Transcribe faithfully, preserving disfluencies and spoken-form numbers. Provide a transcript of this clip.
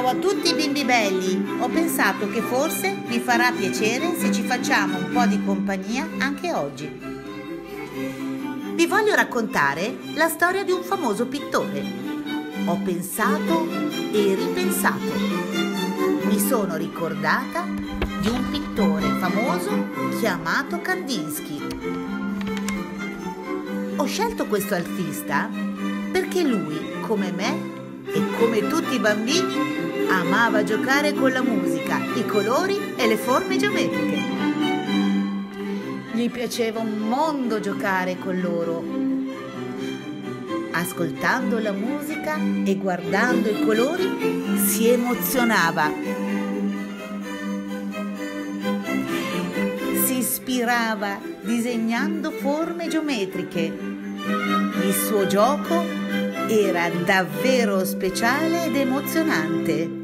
Ciao a tutti bimbi belli, ho pensato che forse vi farà piacere se ci facciamo un po' di compagnia anche oggi. Vi voglio raccontare la storia di un famoso pittore. Ho pensato e ripensato. Mi sono ricordata di un pittore famoso chiamato Kandinsky. Ho scelto questo artista perché lui, come me e come tutti i bambini, amava giocare con la musica, i colori e le forme geometriche. Gli piaceva un mondo giocare con loro. Ascoltando la musica e guardando i colori si emozionava. Si ispirava disegnando forme geometriche. Il suo gioco era davvero speciale ed emozionante.